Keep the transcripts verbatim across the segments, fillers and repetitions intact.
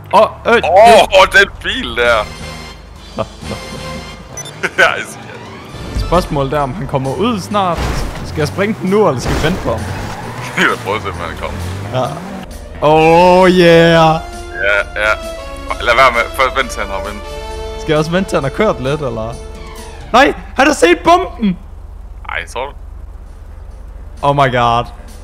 Åh, øh, Åh, oh, den bil der. Nå, nå. Ja, jeg siger det. Spørgsmålet er, om han kommer ud snart. Skal jeg springe den nu, eller skal jeg vente på ham? Jeg vil prøve at se, om han kommer. Ja. Oh yeah! Ja, ja. Lad være med, først vente til han hopper ind. Skal jeg også vente til han har kørt lidt, eller? Nej, han har set bomben! Ej, tror du? Oh my god.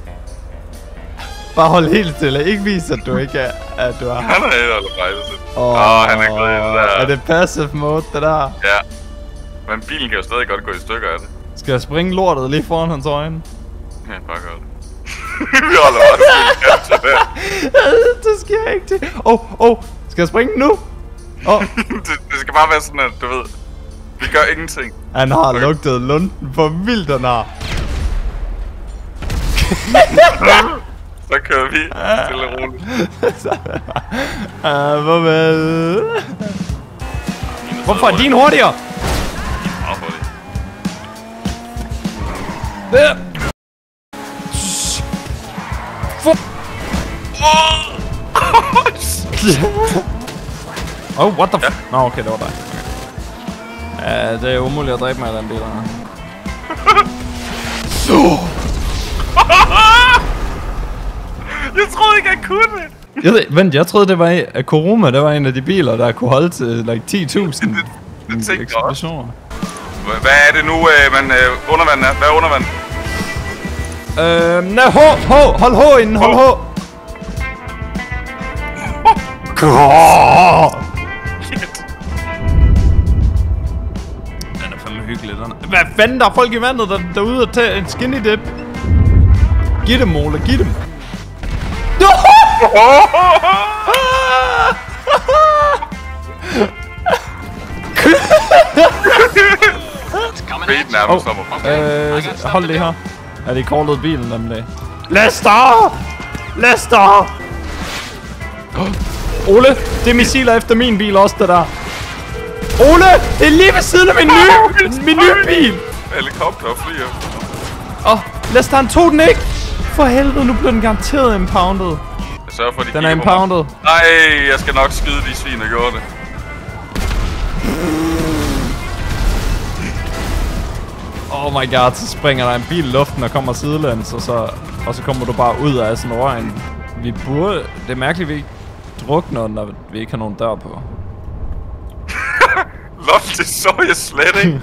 Bare hold helt stille. Ikke vis, at du ikke er, at du er her. Han er helt eller fejlet. Åh, Åh, oh, han er gået i det der. Er det passive mode, det der? Ja. Men bilen kan jo stadig godt gå i stykker af det. Skal jeg springe lortet lige foran hans øjne? Ja, bare gør det. Vi holder bare til det. Det skal jeg ikke til. Åh, oh, åh. Oh. Skal jeg springe nu? Åh. Oh. det, det skal bare være sådan, at du ved, vi gør ingenting. Han har okay. lugtet lunden for vildt, han har. Så kører vi stille og roligt. Ah, farvel. Hvorfor er din hurtigere? Meget hurtigt. Der. Oh, what the f... Nå, ja. Okay, det var dig. Okay. Ja, det er umuligt at dræbe mig af den bil her. Så! Jeg troede ikke, jeg kunne det! Jeg ved, vent, jeg troede, det var en, at Kuruma, det var en af de biler, der kunne holde til like ti tusind eksplosioner. Hvad er det nu, øh, man øh, undervand er? Hvad er undervand? Øhm, nej, H, H, hold H inden, hold H. Den er fandme hyggelig, den er. Hvad fanden, der er folk i vandet, der, der er ude og tage en skinny dip. Giv dem, Ole, giv dem. Bilen er oh, øh, hold det her. Er det callet bilen nemlig? Lester! Lester! Ole, det er missiler efter min bil også, det der. Ole, det er lige ved siden af min nye, min nye bil. Helikopter og fly. Åh, oh, Lester, han tog den ikke. For helvede, nu bliver den garanteret impounded. Jeg sørger for, de den er impounded. Nej, jeg skal nok skyde de svin, der gjorde det. Oh my god, så springer der en bil i luften og kommer sidelæns, og så, og så kommer du bare ud af sådan en røgen. Vi burde... Det er mærkeligt, vi ikke drukner, når vi ikke har nogen dør på. Loft, det så jeg slet ikke.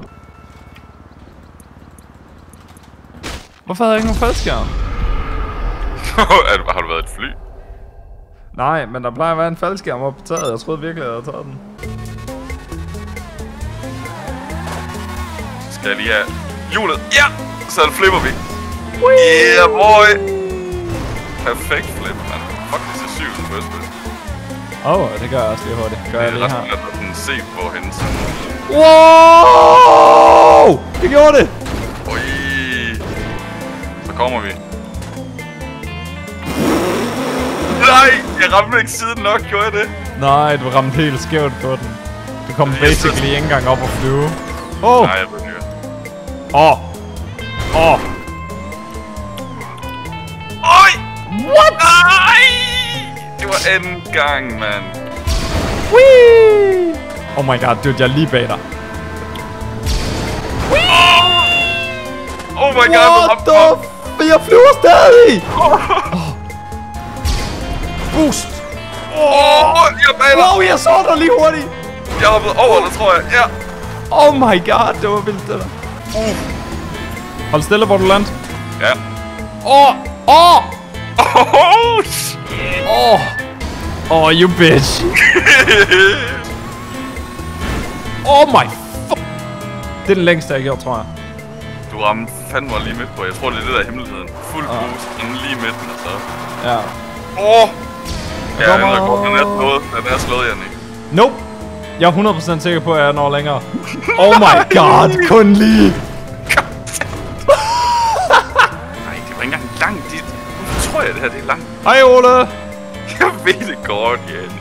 Hvorfor havde jeg ikke nogen faldskærm? Har du været et fly? Nej, men der plejer at være en faldskærm oppe på taget. Jeg troede virkelig, jeg havde taget den. Skal jeg lige have hjulet? Ja! Så flipper vi. Yeah, boy! Perfekt flip, man. Fuck, det er syv first place. Åh, oh, det gør jeg også lige hurtigt. Gør jeg lige her. Det er sådan se på hende. Wow! Det gjorde det! Ui. Så kommer vi. Nej, jeg ramte ikke siden nok, gjorde jeg det? Nej, du ramte helt skævt på den. Du kom basically ikke engang op og flyve. Åh! Oh. Nej, jeg ved ikke. Åh! Åh! Oj! What? Nej! Det var anden gang, mand. Whee! Oh my god, dude, jeg er lige bag dig. Oh, oh my god, what the f... Jeg flyver stadig! Oh. Oh. Boost! Åh, oh, jeg er bag dig! Wow, jeg så dig lige hurtigt! Jeg har hoppet over det, tror jeg. Ja. Oh my god, det var vildt, det der. Uh. Hold stille, hvor du lander. Ja. Åh! Åh! Oh, shit! Åh! Åh, you bitch! Oh my fuck! Det er den længste, jeg har gjort, tror jeg. Du ramte fandme lige midt på. Jeg tror, det er det, der er hemmeligheden. Fuld ah. boost, inden lige midten, og så... Ja. Åh! Oh. Ja, den er godt, den er slået. Den er slået, Jannik. Nope. Jeg er hundrede procent sikker på, at jeg når længere. Oh my god, kun lige! Nej, det var ikke engang langt dit. Hvorfor tror jeg, det her det er langt? Hej, Ole! Jeg ved det godt, Jannik.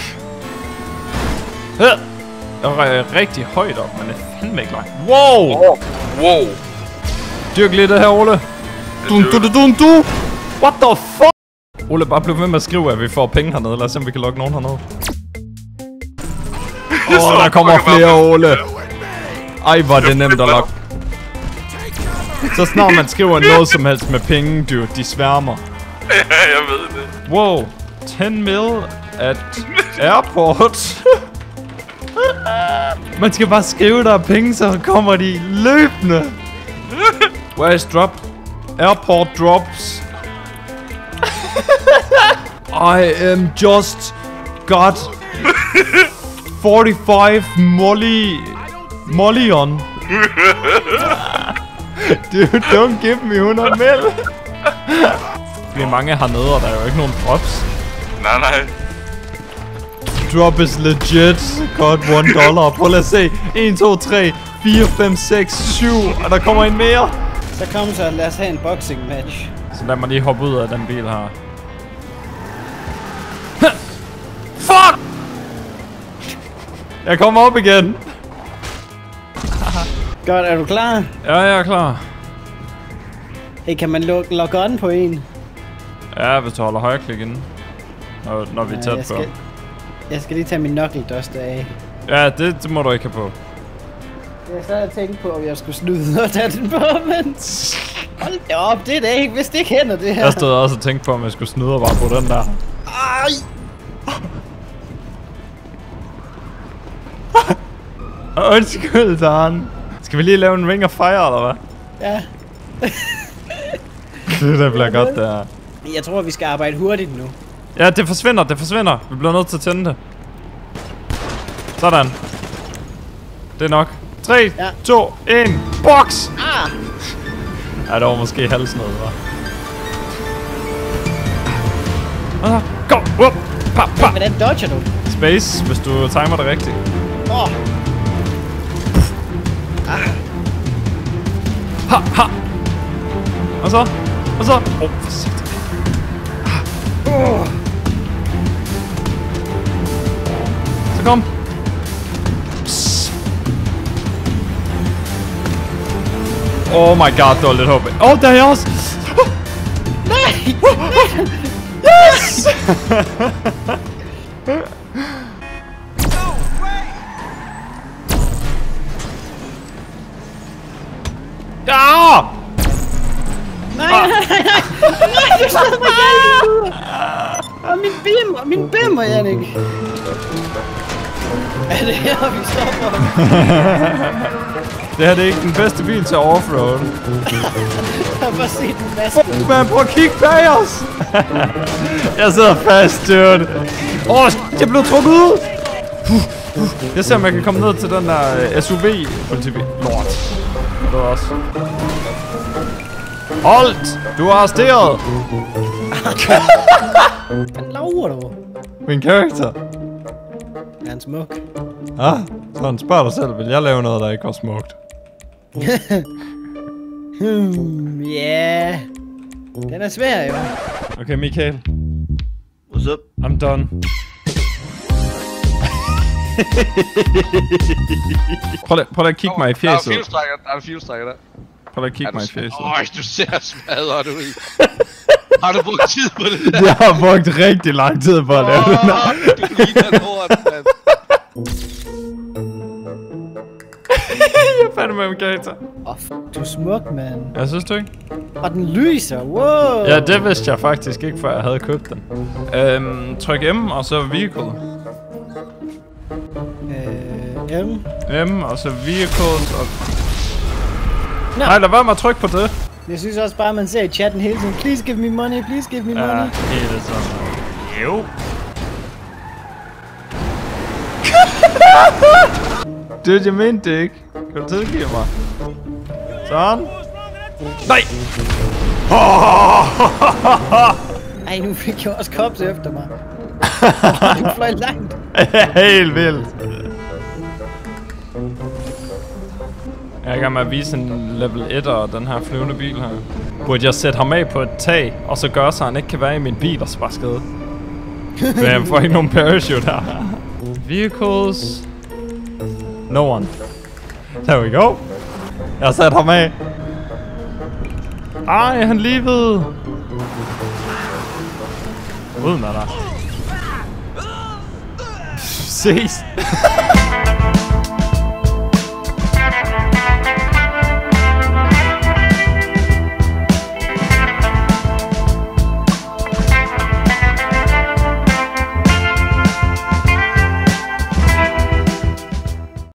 Jeg var rigtig højt op, men det er fandme ikke langt. Wow! Oh, wow! Dyrk lidt det her, Ole. Dun, du, du, dun, du! What the fuck? Ole, bare bliv ved med at skrive, at vi får penge hernede. Lad os se, om vi kan lukke nogen hernede. Åh, oh, der kommer flere, Ole. Ej, hvor er det nemt at lukke. Så snart man skriver noget som helst med penge, dude, de sværmer. Ja, jeg ved det. Wow, ten mil at airport. Man skal bare skrive, der er penge, så kommer de løbende. Where is drop? Airport drops. I am just got forty-five molly molly on. Dude, don't give me hundrede mil. Vi er mange hernede, og der er jo ikke nogen drops. Nej, nej. Drop is legit. Got one dollar. Prøv lad os se. en, to, tre, fire, fem, seks, syv. Og der kommer en mere. Så kom så, lad os have en boxing match. Så lad mig lige hoppe ud af den bil her. Fuck! Jeg kommer op igen. Godt, er du klar? Ja, jeg er klar. Hey, kan man log logge on på en? Ja, hvis du holder højreklik inde. Når, når vi er tæt jeg på. skal, jeg skal lige tage min knuckle duster af. Ja, det, det må du ikke have på. Jeg sad og tænkte på, om jeg skulle snyde og tage den på, men... Hold da op, det er det ikke, hvis det ikke hænder det her. Jeg stod også og tænkte på, om jeg skulle snyde og bare på den der. Ej! Undskyld, Søren. Skal vi lige lave en ring of fire, eller hvad? Ja. Det der bliver godt, det her. Jeg tror, vi skal arbejde hurtigt nu. Ja, det forsvinder, det forsvinder. Vi bliver nødt til at tænde det. Sådan. Det er nok. tre, ja. to, et, box! Ah! Ja, det var måske halsnød, hva'? Og så, go! Up! Pa, pa! Hvordan dodger du? Space, hvis du timer det rigtigt. Åh! Oh. Ah. Ha, ha! Og så, og så... Åh, oh, forsigtigt. Oh. Så kom. Psst. Oh my god, det var lidt håb. Åh, oh, der er jeg også! Nej! Yes! Ja! Nej, nej, nej, nej! Nej, du slår mig ihjel! Og min bimmer, min bimmer, Jannik! Er det her, vi stopper? Det her det er ikke den bedste bil til offroad. Jeg har bare set en masse. Oh, man, prøv at kigge bag os! Jeg sidder fast, dude. Åh, oh, jeg blev trukket ud! Jeg ser, om jeg kan komme ned til den der S U V. Lort. Det var også. Holdt! Du er arresteret! Hvad laver du? Min karakter. Er han smuk? Ah, sådan spørg dig selv. Vil jeg lave noget, der ikke var smukt? Hmm, ja. Yeah. Den er svær, jo. Okay, Michael. What's up? I'm done. prøv, lige, prøv lige at kigge mig i fjeset. Der er fjolstrækker, der er fjolstrækker der. Prøv lige at kigge mig i fjeset. Øj, du ser smadret ud. Har du brugt tid på det der? Jeg har brugt rigtig lang tid på at lave den her. Du ligner lort, mand. Jeg fandt med en karakter. Åh, oh, du er smuk, mand. Jeg synes du ikke? Og den lyser, wow. Ja, det vidste jeg faktisk ikke, før jeg havde købt den. Øhm, tryk M, og så vehicle. Øh, M. M, og så vehicles, og... No. Nej, lad være med at trykke på det. Jeg synes også bare, man ser i chatten hele tiden. Please give me money, please give me Ja, money. helt sådan. Jo. Dude, jeg mente det ikke. Kan du tilgive mig? Sådan. Nej! Ej, nu fik jeg også kops efter mig. Den fløj langt. Helt vildt. Jeg er i gang med at vise en level et og den her flyvende bil her. Burde jeg sætte ham af på et tag, og så gøre så han ikke kan være i min bil og så bare skade? Men jeg får ikke nogen parachute her. Vehicles. No one. There we go. Jeg har sat ham af. Ej, han levede. Ud med dig. Ses.